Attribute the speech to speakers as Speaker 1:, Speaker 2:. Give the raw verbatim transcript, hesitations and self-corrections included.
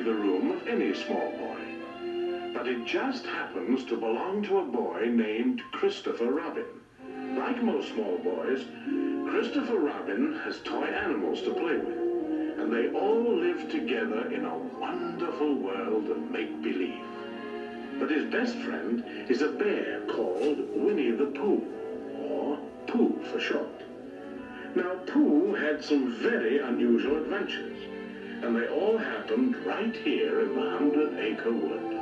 Speaker 1: the room of any small boy. But it just happens to belong to a boy named Christopher Robin. Like most small boys, Christopher Robin has toy animals to play with, and they all live together in a wonderful world of make-believe. But his best friend is a bear called Winnie the Pooh, or Pooh for short. Now, Pooh had some very unusual adventures, and they all happened right here in the Hundred Acre Wood.